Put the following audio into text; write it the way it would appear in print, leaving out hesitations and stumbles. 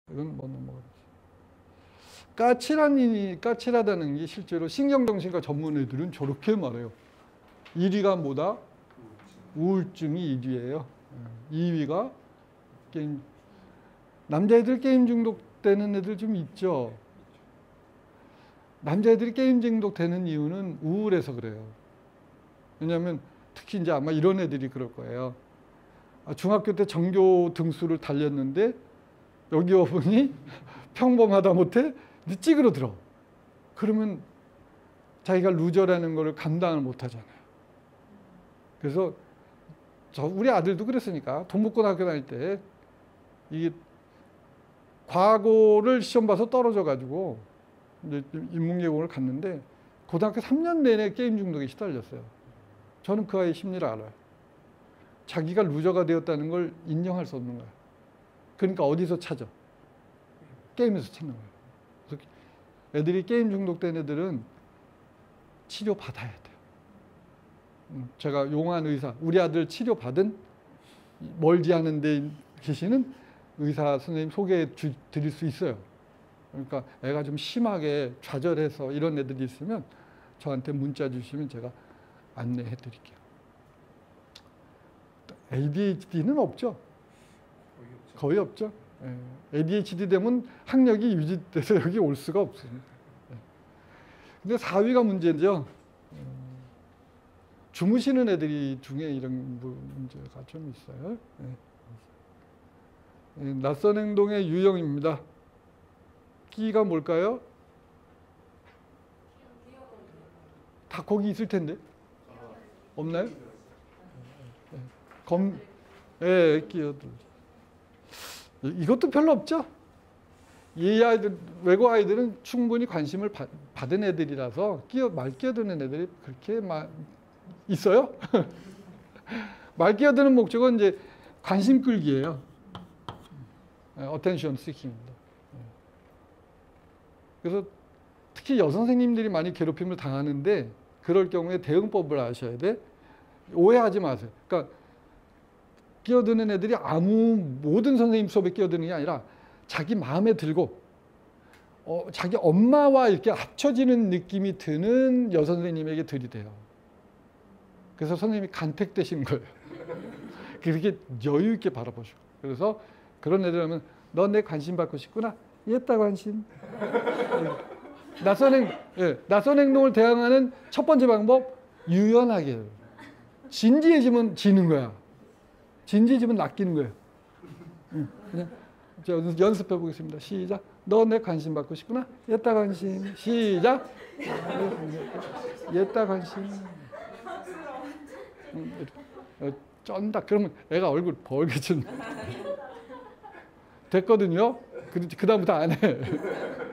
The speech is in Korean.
이건 뭐 넘어가겠지. 까칠하다는 게 실제로 신경정신과 전문 애들은 저렇게 말해요. 1위가 뭐다? 우울증이 1위예요. 2위가 게임. 남자애들 게임 중독되는 애들 좀 있죠. 남자애들이 게임 중독되는 이유는 우울해서 그래요. 왜냐하면 특히 이제 아마 이런 애들이 그럴 거예요. 중학교 때 전교 등수를 달렸는데 여기 와보니 평범하다 못해 찌그러들어. 그러면 자기가 루저라는 걸 감당을 못 하잖아요. 그래서 우리 아들도 그랬으니까 동북고등학교 다닐 때 이게 과거를 시험 봐서 떨어져가지고 이제 인문계공을 갔는데 고등학교 3년 내내 게임 중독에 시달렸어요. 저는 그 아이의 심리를 알아요. 자기가 루저가 되었다는 걸 인정할 수 없는 거예요. 그러니까 어디서 찾아? 게임에서 찾는 거예요. 그래서 애들이 게임 중독된 애들은 치료 받아야 돼요. 제가 용한 의사, 우리 아들 치료 받은 멀지 않은 데 계시는 의사 선생님 소개해 드릴 수 있어요. 그러니까 애가 좀 심하게 좌절해서 이런 애들이 있으면 저한테 문자 주시면 제가 안내해 드릴게요. ADHD는 없죠. 거의 없죠. ADHD 되면 학력이 유지돼서 여기 올 수가 없습니다. 근데 4위가 문제죠. 주무시는 애들이 중에 이런 문제가 좀 있어요. 낯선 행동의 유형입니다. 끼가 뭘까요? 다 거기 있을 텐데. 없나요? 끼어들. 이것도 별로 없죠. 이 아이들, 외국 아이들은 충분히 관심을 받은 애들이라서 말 끼어드는 애들이 그렇게 있어요. 말 끼어드는 목적은 이제 관심 끌기예요. attention seeking입니다. 그래서 특히 여선생님들이 많이 괴롭힘을 당하는데 그럴 경우에 대응법을 아셔야 돼. 오해하지 마세요. 그러니까 끼어드는 애들이 모든 선생님 수업에 끼어드는 게 아니라 자기 마음에 들고 자기 엄마와 이렇게 합쳐지는 느낌이 드는 여선생님에게 들이대요. 그래서 선생님이 간택되시는 거예요. 그렇게 여유 있게 바라보시고. 그래서 그런 애들 하면 너 내 관심 받고 싶구나. 얘다 관심. 낯선 행동을 대항하는 첫 번째 방법, 유연하게. 진지해지면 지는 거야. 진지해지면 낚이는 거예요. 그냥 연습해 보겠습니다. 시작. 너 내 관심 받고 싶구나. 얘다 관심. 시작. 얘다 관심. 쩐다. 그러면 애가 얼굴 벌개진. 됐거든요. 그 다음부터 안 해.